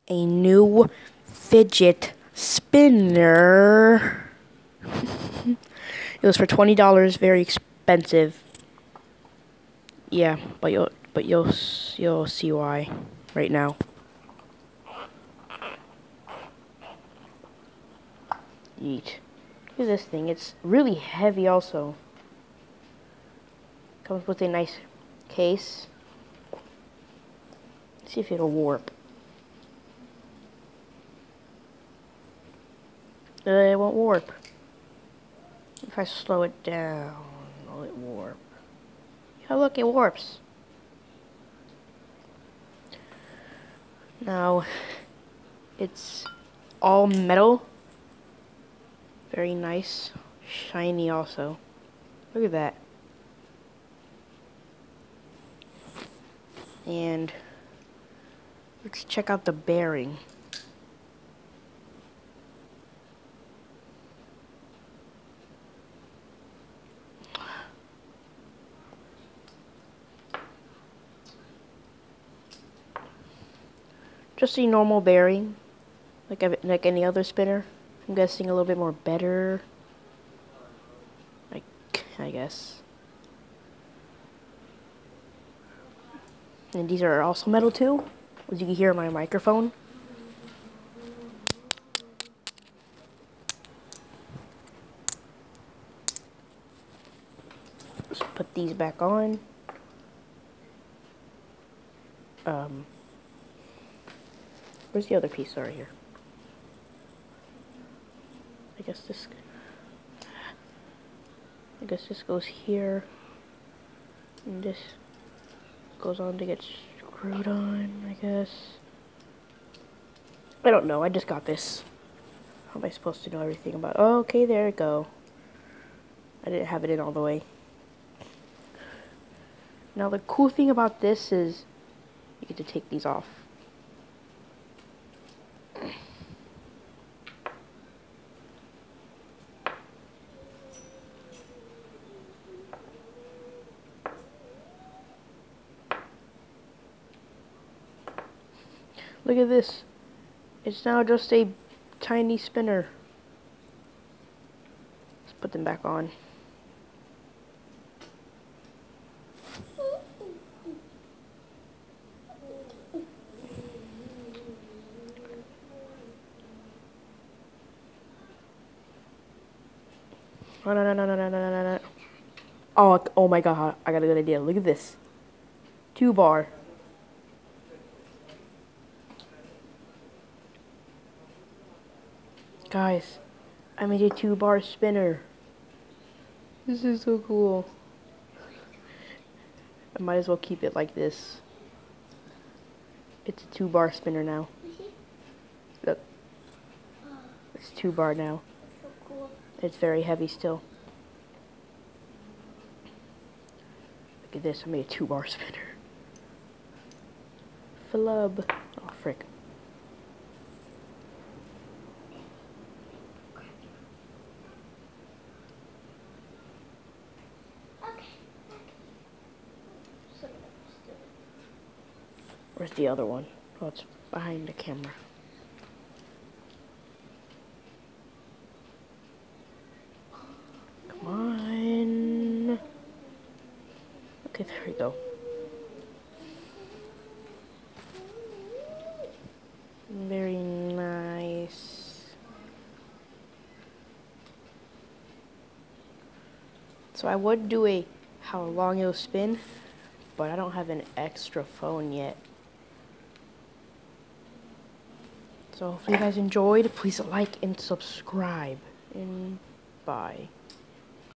a new fidget spinner. It was for $20, very expensive. Yeah, but you'll see why right now. Yeet. Look at this thing. It's really heavy also. Comes with a nice case. Let's see if it'll warp. It won't warp. If I slow it down, will it warp? Yeah, look, it warps. Now, it's all metal. Very nice. Shiny also. Look at that. And let's check out the bearing. Just a normal bearing, like any other spinner. I'm guessing a little bit more better. I guess. And these are also metal too, as you can hear in my microphone. Let's put these back on. Where's the other piece? Sorry, here. I guess this goes here, and this goes on to get screwed on, I guess. I don't know, I just got this. How am I supposed to know everything about it? Oh, okay, there we go. I didn't have it in all the way. Now the cool thing about this is you get to take these off. Look at this. It's now just a tiny spinner. Let's put them back on. Oh, no. Oh my god, I got a good idea. Look at this. 2-bar. Guys, I made a 2-bar spinner. This is so cool. I might as well keep it like this. It's a 2-bar spinner now. Look. It's 2-bar now. So cool. It's very heavy still. Look at this, I made a 2-bar spinner. Flub. Oh, frick. Where's the other one? Oh, it's behind the camera. Come on. Okay, there we go. Very nice. So I would do a how long it'll spin, but I don't have an extra phone yet. So hopefully you guys enjoyed. Please like and subscribe. And bye.